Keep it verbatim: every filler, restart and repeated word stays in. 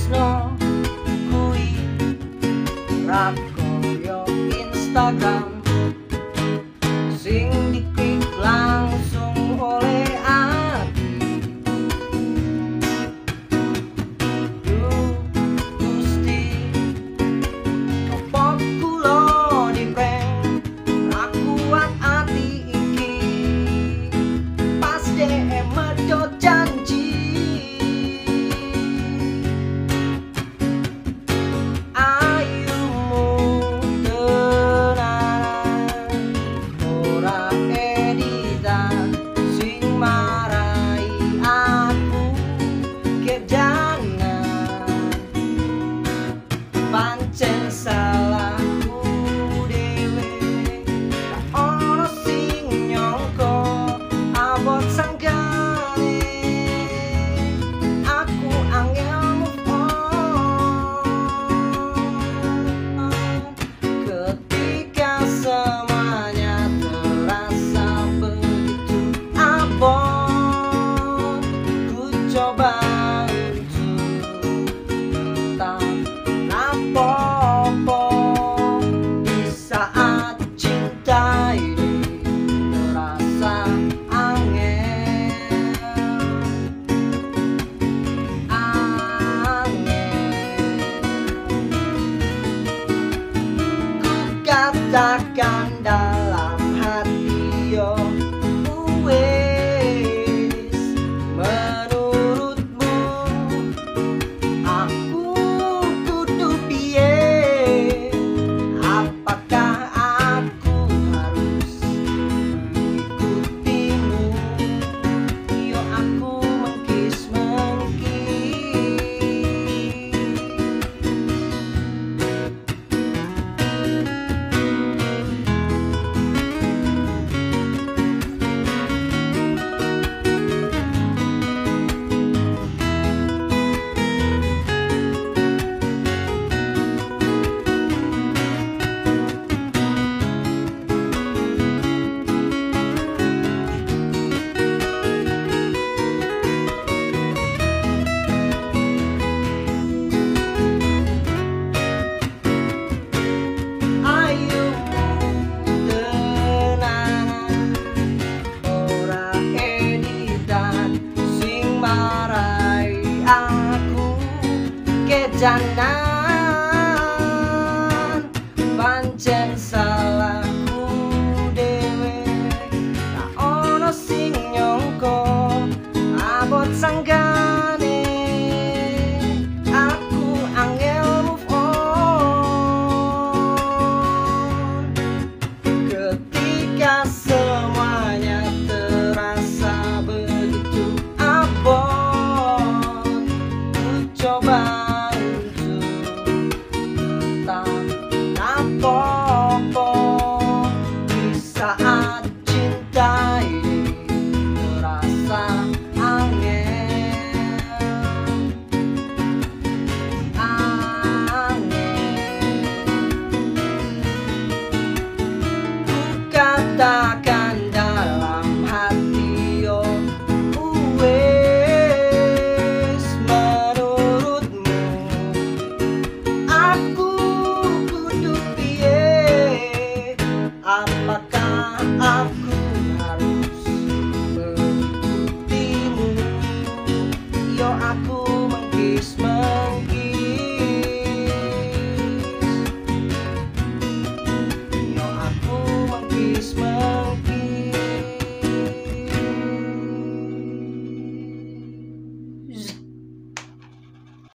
tresno kui rakoyo Instagram sing diklik langsung oleh ati. Duh Gusti, opo kula diprank ra kuat ati iki pas dhek medhot janji. Pancen salahku dhewe, ra ono sing nyangka abot sanggane aku angel move on. Ketika semuanya terasa begitu abot, ku coba popo di saat cinta ini terasa angel, angel. Ku katakan dalam hati yo wes, menurutmu aku kejanan pancen salahku dhewe, ra ono sing nyangka abot sanggane aku angel move on. Ketika semuanya terasa begitu abot, ku coba popo di saat cinta ini terasa angel, angel. Ku katakan dalam hati yo wes, menurutmu aku apakah aku harus mengikutimu? Yo aku mengkis